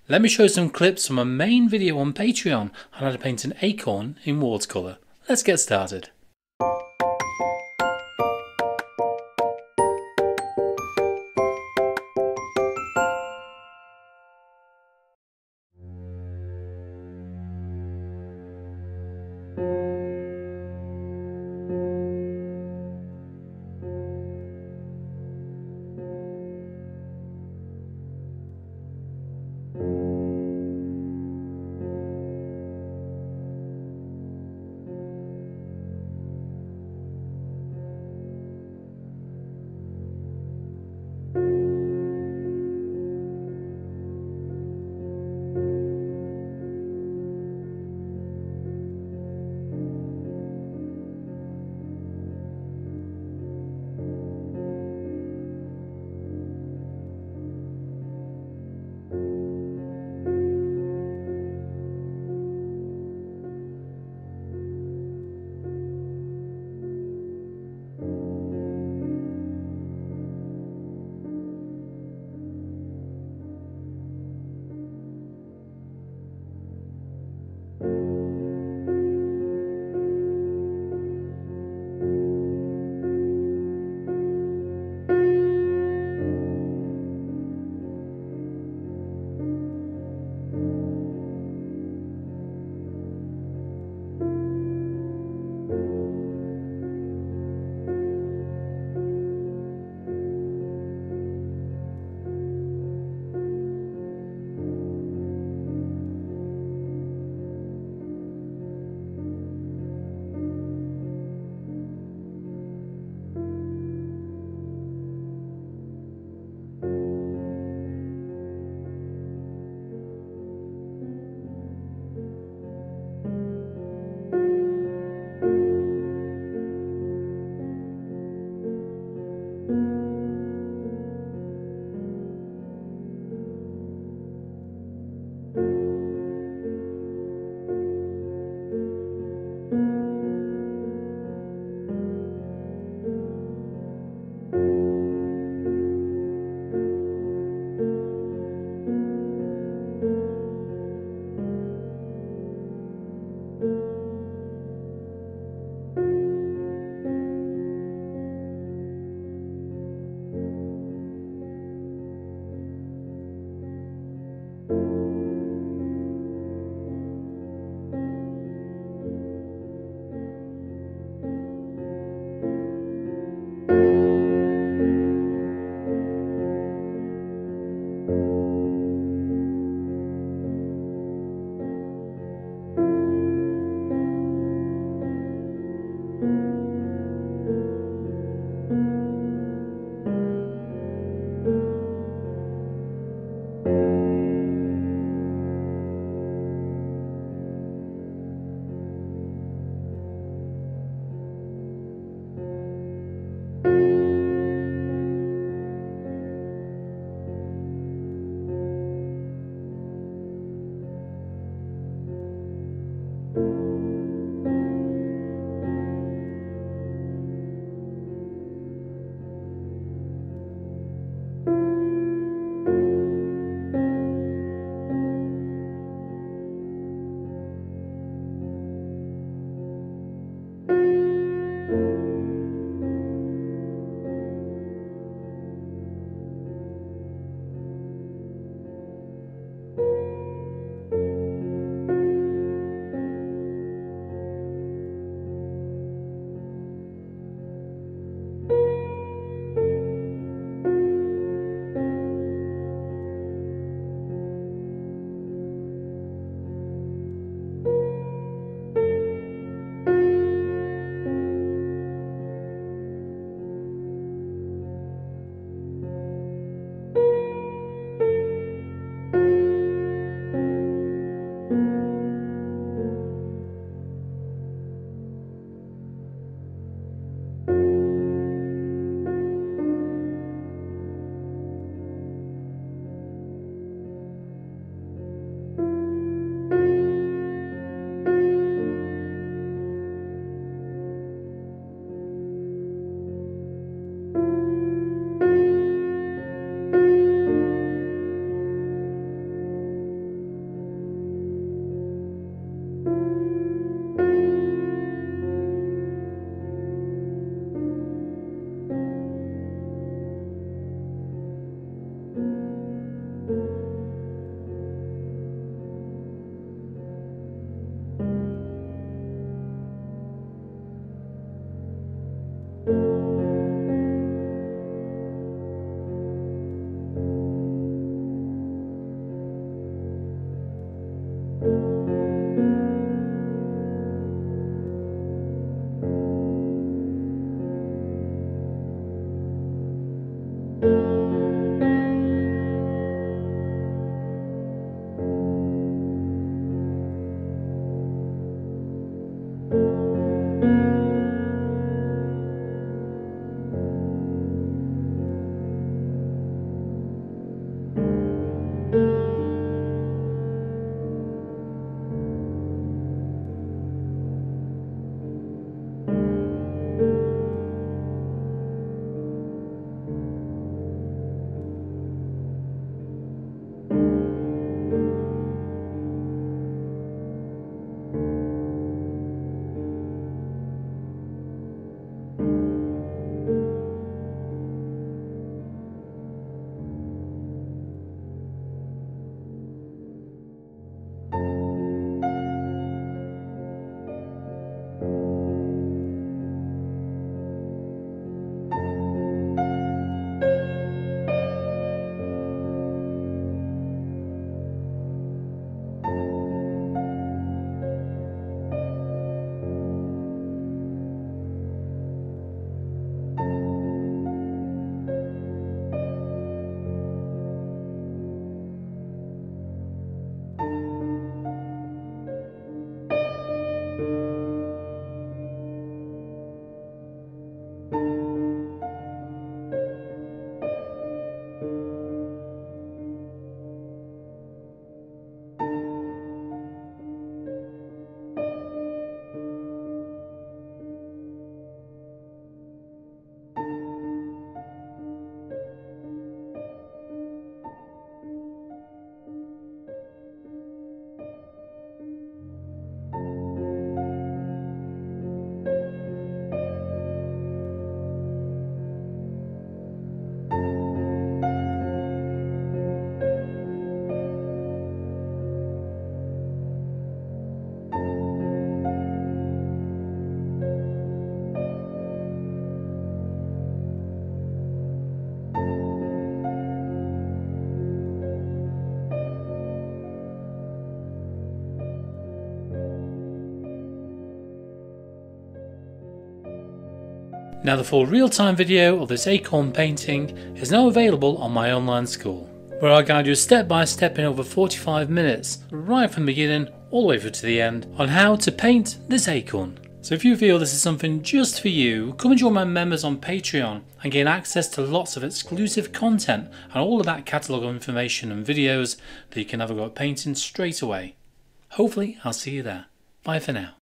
Let me show you some clips from a main video on Patreon on how to paint an acorn in watercolour. Let's get started. Now the full real-time video of this acorn painting is now available on my online school, where I guide you step by step in over 45 minutes, right from the beginning all the way through to the end, on how to paint this acorn. So if you feel this is something just for you, come and join my members on Patreon and gain access to lots of exclusive content and all of that catalogue of information and videos that you can have a go at painting straight away. Hopefully I'll see you there. Bye for now.